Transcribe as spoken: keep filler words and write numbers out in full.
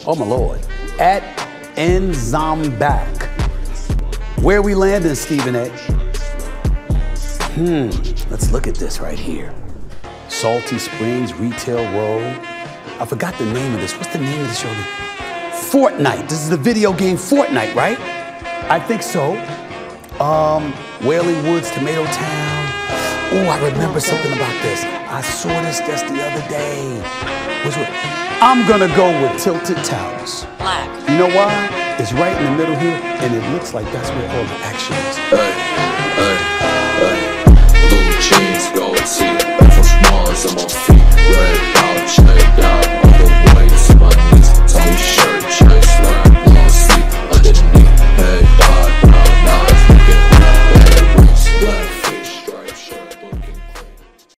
oh my Lord, at Nzambak. Where we landing, Stephen A? Hmm, let's look at this right here. Salty Springs Retail Road. I forgot the name of this. What's the name of the show? Fortnite. This is the video game Fortnite, right? I think so. Um, Whaley Woods, Tomato Town. Oh, I remember something about this. I saw this just the other day. Which one? I'm gonna go with Tilted Towers. Black. You know why? It's right in the middle here, and it looks like that's where all the action is.